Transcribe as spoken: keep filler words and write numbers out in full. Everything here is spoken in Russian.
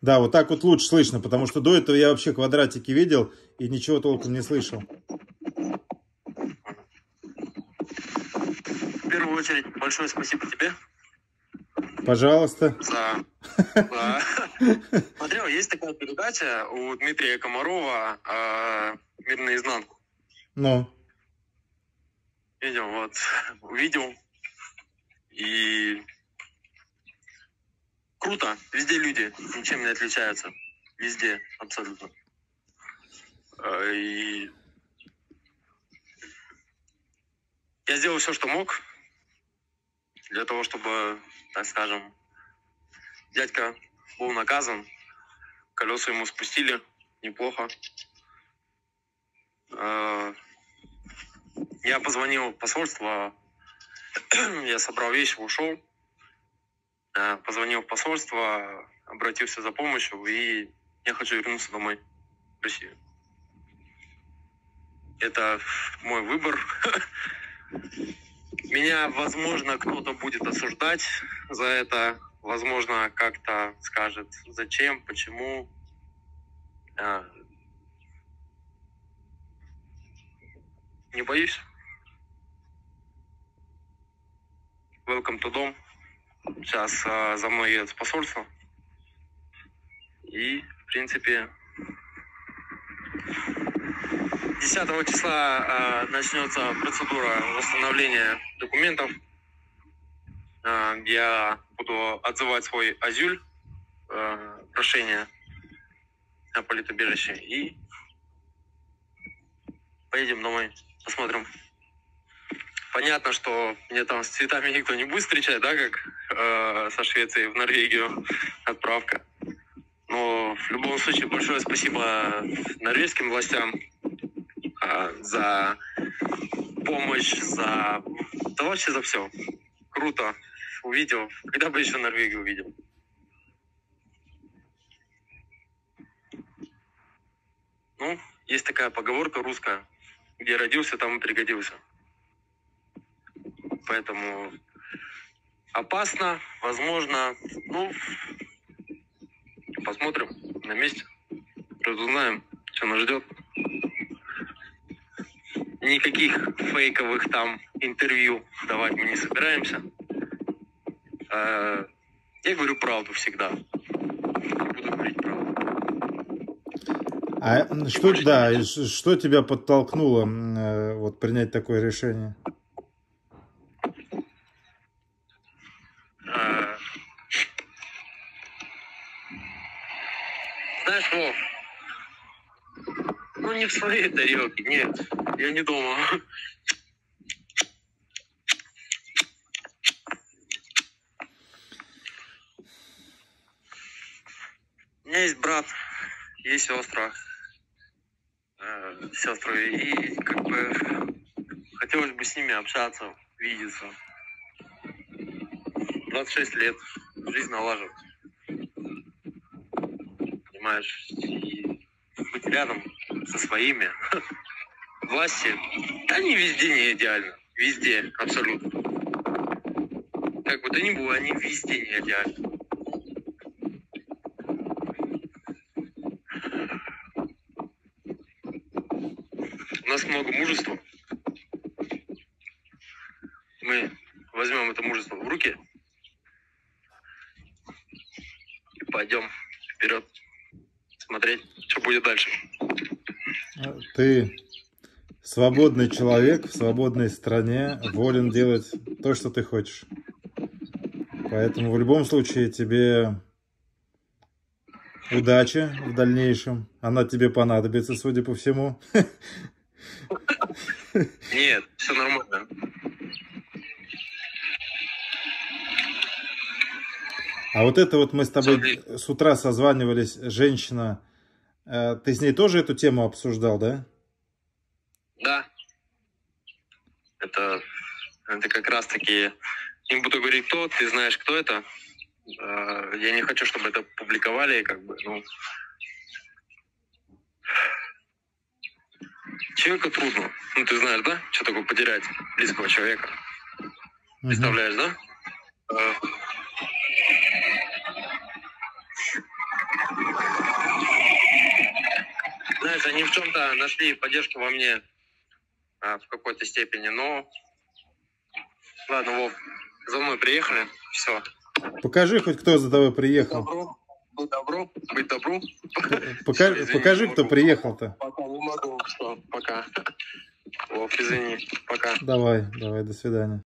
Да, вот так вот лучше слышно, потому что до этого я вообще квадратики видел и ничего толком не слышал. В первую очередь, большое спасибо тебе. Пожалуйста. За... за- Смотрел, есть такая передача у Дмитрия Комарова «Мир наизнанку». Ну, Видел, вот, увидел. И круто. Везде люди ничем не отличаются. Везде, абсолютно. Э, И я сделал все, что мог, для того, чтобы, так скажем, дядька был наказан. Колеса ему спустили неплохо. Э, Я позвонил в посольство, я собрал вещи, ушел. Э, Позвонил в посольство, обратился за помощью, и я хочу вернуться домой, в Россию. Это мой выбор. Меня, возможно, кто-то будет осуждать за это. Возможно, как-то скажет, зачем, почему. Э, Не боюсь. Welcome to дом. Сейчас э, за мной едет с посольства. И, в принципе, десятого числа э, начнется процедура восстановления документов. Э, я буду отзывать свой азюль, э, прошение о политубежище, и поедем домой, посмотрим. Понятно, что мне там с цветами никто не будет встречать, да, как э, со Швеции в Норвегию отправка. Но в любом случае большое спасибо норвежским властям э, за помощь, за... Да вообще за все. Круто. Увидел. Когда бы еще Норвегию увидел? Ну, есть такая поговорка русская. Где родился, там и пригодился. Поэтому опасно, возможно. Ну, посмотрим на месте. Разузнаем, что нас ждет. Никаких фейковых там интервью давать мы не собираемся. Э, Я говорю правду всегда. Буду говорить правду. а что, да, и ш- что тебя подтолкнуло м, э, вот принять такое решение? Э, Знаешь, Вов, ну не в своей тарелке, нет. Я не дома. У меня есть брат, есть сестра. Э, Сестры. И как бы хотелось бы с ними общаться, видеться. двадцать шесть лет, жизнь налаживается. Понимаешь? И быть рядом со своими. Власти, да они везде не идеальны. Везде, абсолютно. Как бы то ни было, они везде не идеальны. У нас много мужества. Мы возьмем это мужество в руки и пойдем вперед смотреть, что будет дальше. Ты свободный человек в свободной стране, волен делать то, что ты хочешь. Поэтому в любом случае тебе удачи в дальнейшем. Она тебе понадобится, судя по всему. Нет, все нормально. А вот это вот мы с тобой с утра созванивались, женщина. э, Ты с ней тоже эту тему обсуждал, да? Да. Это, это как раз таки... Не буду говорить, кто, ты знаешь, кто это. Э, Я не хочу, чтобы это публиковали, как бы, ну... Человеку трудно. Ну, ты знаешь, да? Что такое потерять близкого человека? Мгм. Представляешь, да? Э, есть они в чем-то нашли поддержку во мне а, в какой-то степени, но... Ладно, Вов, за мной приехали, все. Покажи хоть, кто за тобой приехал. Добро, быть добру, быть добру. Покажи, Извини, покажи не кто могу. приехал-то. Пока не могу, что, пока. Вов, извини, пока. Давай, давай, до свидания.